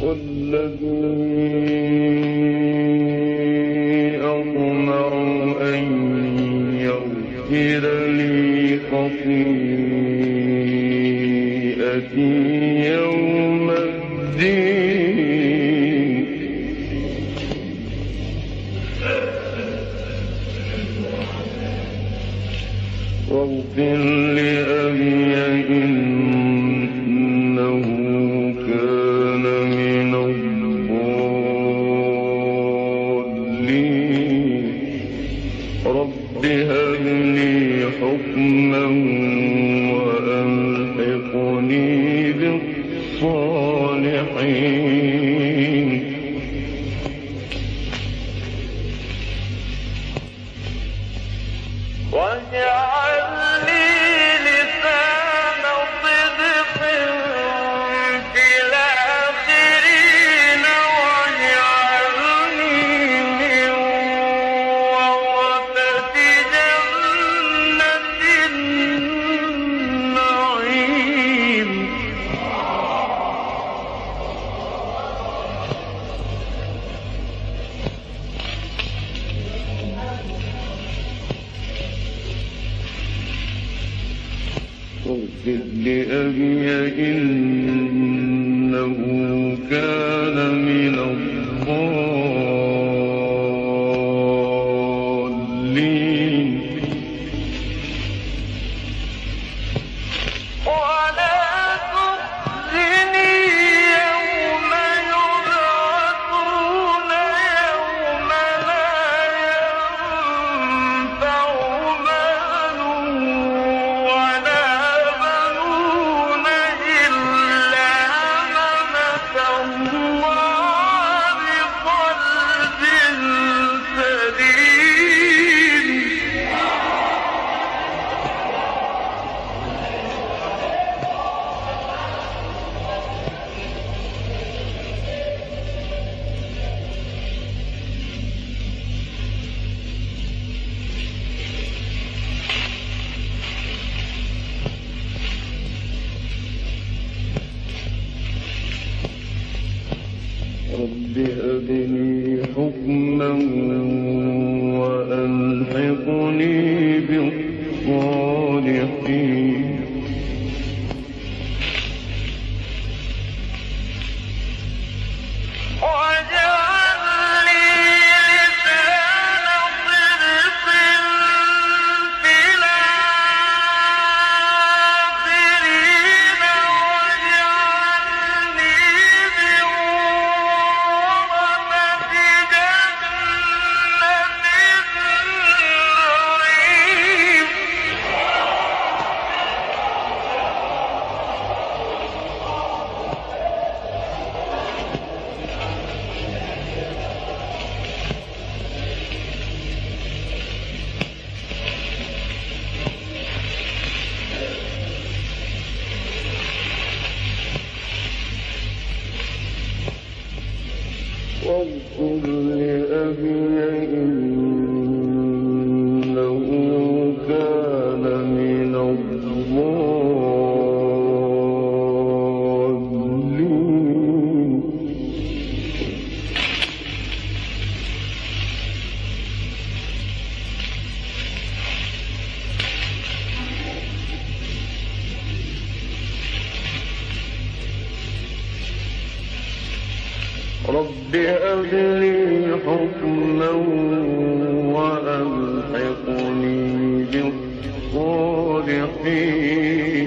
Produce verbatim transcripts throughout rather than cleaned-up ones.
والذي أطمع أن يغفر لي خطيئتي يوم الدين واغفر لأبي إنه كان من الضالين رب هب لي حكما وألحقني بالصالحين واجعل لي لسان صدق في الآخرين واجعلني من ورثة جنة النعيم واغفر لأبي إنه كان من الضالين ولا تخزني يوم يبعثون يوم لا ينفع مال ولا بنون إلا من أتى الله بقلب سليم رب هب لي حكما وألحقني بالصالحين واجعل لي لسان صدق في الآخرين واجعلني من ورثة جنة النعيم واغفر لأبي إنه كان من الضالين رب هب لي حكما وألحقني بالصالحين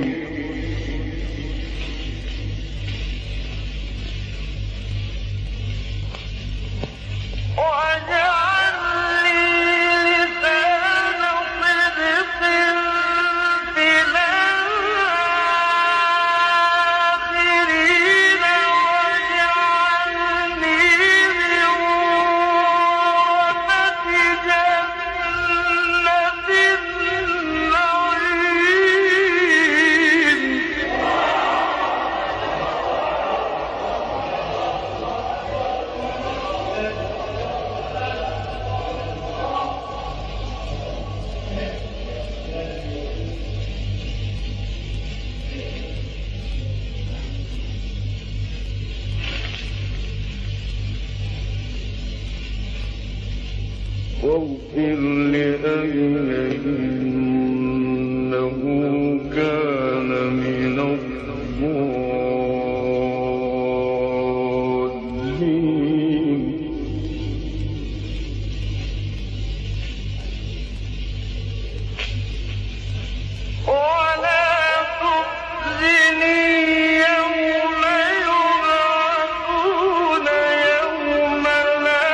واجعل لي لسان صدق في الآخرين واجعلني من ورثة جنة النعيم. واغفر لأبي إنه كان من الضالين ولا تخزني يوم يبعثون يوم لا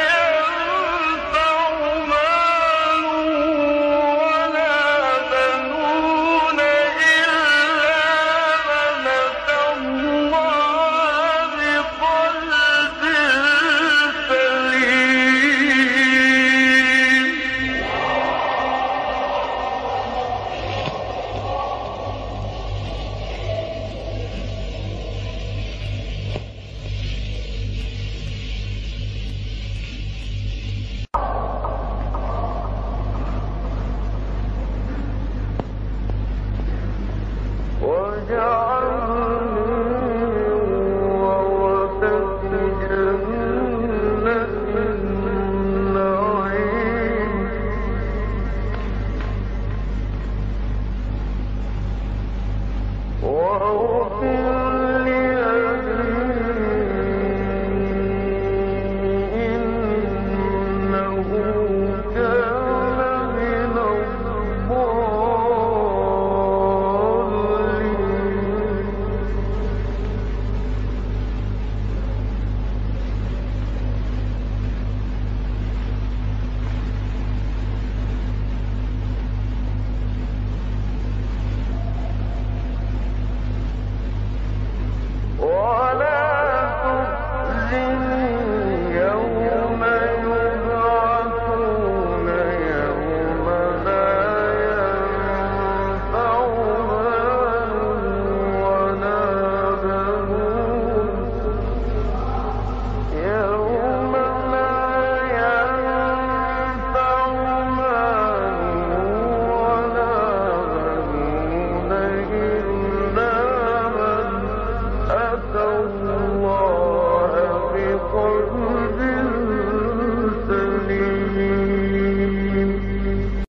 ينفع مال ولا بنون إلا من أتى الله بقلب سليم واجعلني ورثة جنة النعيم واغفر